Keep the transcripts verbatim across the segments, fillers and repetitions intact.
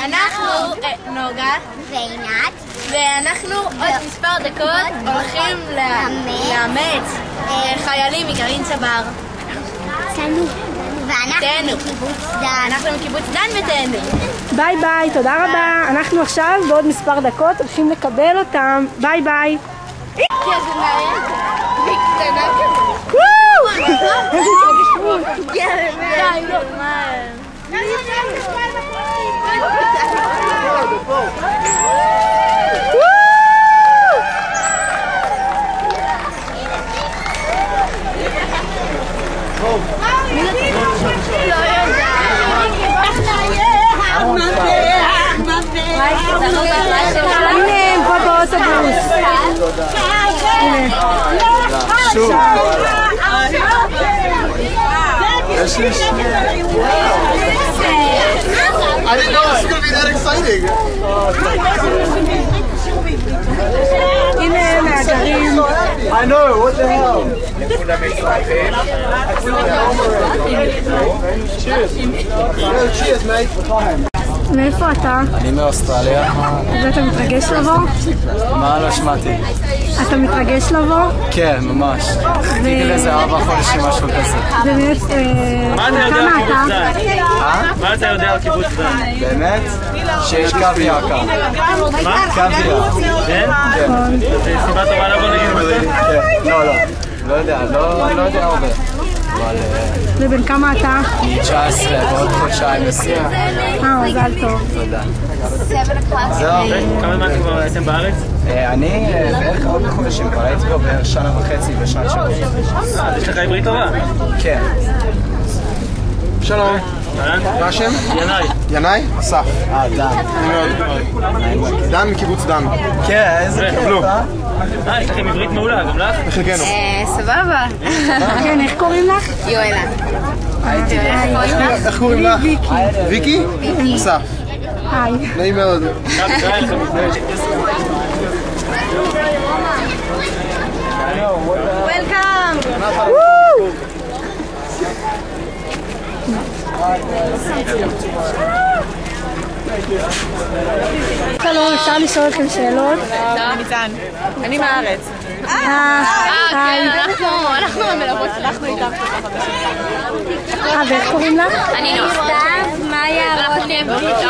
אנחנו נוגה ועינת, ואנחנו עוד מספר דקות הולכים לאמץ חיילים מגרעין צבר. תנו. ואנחנו מקיבוץ דן. אנחנו מקיבוץ דן ותנו. ביי ביי, תודה רבה. אנחנו עכשיו בעוד מספר דקות הולכים לקבל אותם. ביי ביי. כי זה מעניין. והיא קטנה כזה. וואו! די, לא, מה? הנה הם פה באוטובוס. שוב. יש לי שני. I didn't know it was going to be that exciting. הנה הם מהגרעין. I know, what the hell? Cheers. Cheers, mate. מאיפה אתה? אני מאוסטרליה. ואתה מתרגש לבוא? מה לא שמעתי? אתה מתרגש לבוא? כן, ממש. חיכיתי לאיזה ארבע חודשים משהו כזה. באמת, כמה אתה? מה אתה יודע על קיבוץ דן? באמת? שיש קוויאר כאן. מה? קוויאר. כן? כן. זה סיבה טובה לבוא נגיד? לא, לא. לא יודע, לא יודע הרבה. ובן כמה אתה? תשע עשרה, ועוד חודשיים עשרים. אה, מזל טוב. תודה. זהו. כמה זמן כבר הייתם בארץ? אני בערך ארבע חודשים, כבר הייתי פה בערך שנה וחצי בשנת שלוש. אז יש לך עברית טובה? כן. שלום. מה השם? ינאי. ינאי? אסף. אה, דן. אני מאוד. דן מקיבוץ דן. כן, איזה כיף, אה? אה, יש לכם עברית מעולה, גם לך? בחלקנו. סבבה. כן, איך קוראים לך? יואלה. איך קוראים לך? ויקי? אסף. היי. נעים מאוד. וולקאם. שלום, אפשר לשאול אתכם שאלות? ניצן, אני מהארץ. אה, היי. אנחנו המלוות, אנחנו איתך. אה, ואיך קוראים לך? אני נוסף, מאיה, רותם,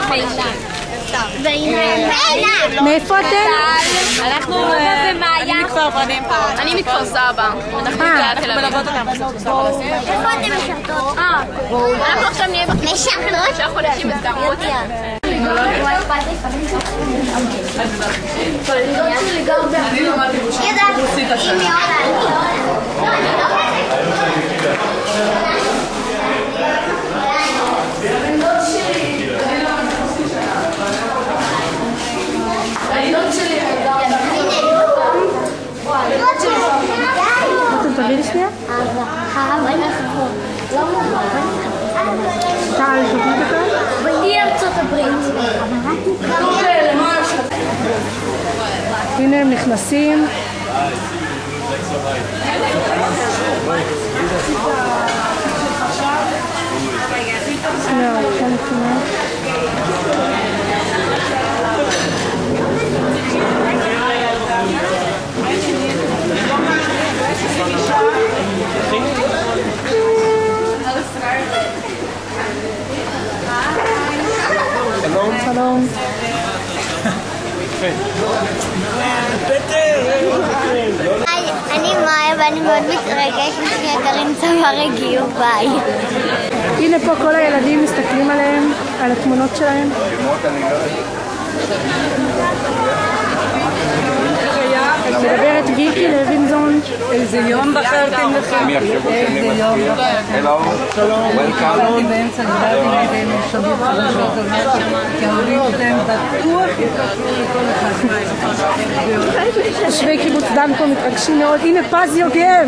ועינת. מאיפה אתם? אנחנו רותם ומאיה. אני מכפר ורדים. אני מכפר סבא. אנחנו מלוות אותם. איפה אתם משרתות? אנחנו עכשיו נהיה משרתות? שלושה חודשים בזכרות. תביא לי שנייה? טל, תביא לי כאן? היא ארצות הברית. הנה הם נכנסים. שלום. אני מאיה ואני מאוד מתרגשת שהגרעין צבר הגיעו. ביי. הנה פה כל הילדים מסתכלים עליהם, על התמונות שלהם. מדברת ויקי לוינזון. איזה יום בחרתם לכם? איזה יום בחרתם? וולקאם. באמצע דיברתי נגד משאבים חדשות, כי ההורים שלהם בטוח יתקשרו לכל אחד. תושבי קיבוץ דן פה מתרגשים מאוד. הנה פז יוגב.